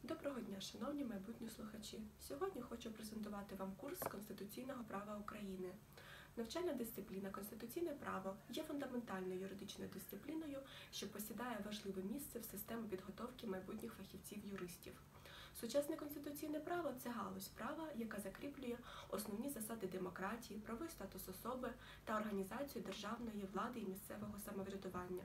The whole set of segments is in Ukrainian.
Доброго дня, шановні майбутні слухачі! Сьогодні хочу презентувати вам курс з Конституційного права України. Навчальна дисципліна «Конституційне право» є фундаментальною юридичною дисципліною, що посідає важливе місце в системі підготовки майбутніх фахівців-юристів. Сучасне конституційне право – це галузь права, яка закріплює основні засади демократії, правовий статус особи та організацію державної влади і місцевого самоврядування.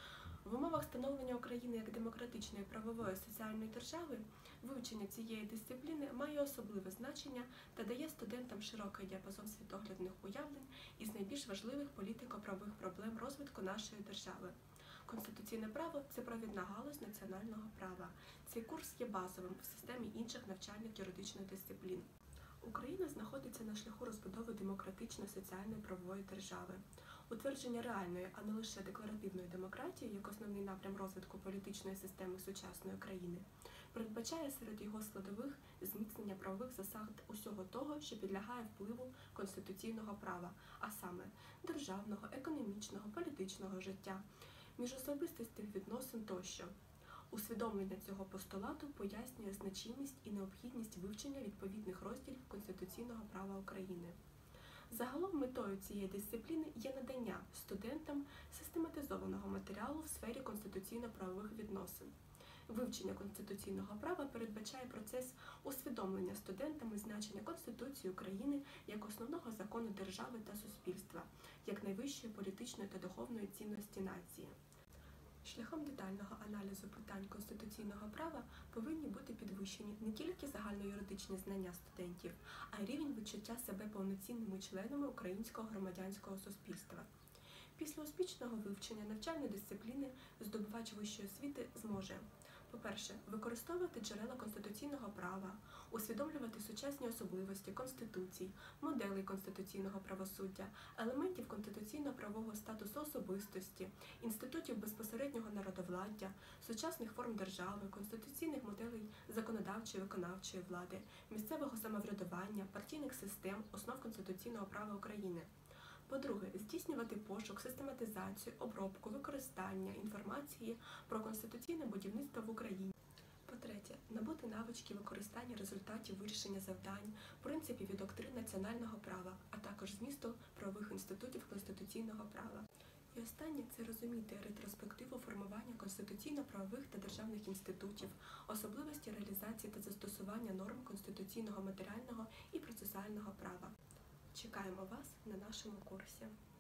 В умовах становлення України як демократичної правової соціальної держави вивчення цієї дисципліни має особливе значення та дає студентам широкий діапазон світоглядних уявлень із найбільш важливих політико-правових проблем розвитку нашої держави. Конституційне право – це провідна галузь національного права. Цей курс є базовим в системі інших навчальних юридичних дисциплін. Україна знаходиться на шляху розбудови демократичної соціальної правової держави. Утвердження реальної, а не лише декларативної демократії, як основний напрям розвитку політичної системи сучасної країни, передбачає серед його складових зміцнення правових засад усього того, що підлягає впливу конституційного права, а саме державного, економічного, політичного життя, міжособистісних відносин тощо. Усвідомлення цього постулату пояснює значимість і необхідність вивчення відповідних розділів Конституційного права України. Загалом метою цієї дисципліни є надання студентам систематизованого матеріалу в сфері конституційно-правових відносин. Вивчення конституційного права передбачає процес усвідомлення студентами значення Конституції України як основного закону держави та суспільства, як найвищої політичної та духовної цінності нації. Шляхом детального аналізу питань конституційного права повинні бути підвищені не тільки загальноюридичні знання студентів, а й рівень відчуття себе повноцінними членами українського громадянського суспільства. Після успішного вивчення навчальної дисципліни здобувач вищої освіти зможе: по-перше, використовувати джерела конституційного права, усвідомлювати сучасні особливості Конституцій, моделей конституційного правосуддя, елементів конституційно-правового статусу особистості, інститутів безпосереднього народовладдя, сучасних форм держави, конституційних моделей законодавчої і виконавчої влади, місцевого самоврядування, партійних систем, основ конституційного права України. По-друге, здійснювати пошук, систематизацію, обробку, використання інформації про конституційне будівництво в Україні. По-третє, набути навички використання результатів вирішення завдань, принципів і доктрин національного права, а також змісту правових інститутів конституційного права. І останнє – це розуміти ретроспективу формування конституційно-правових та державних інститутів, особливості реалізації та застосування норм конституційного матеріального і процесуального права. Чекаємо вас на нашому курсі.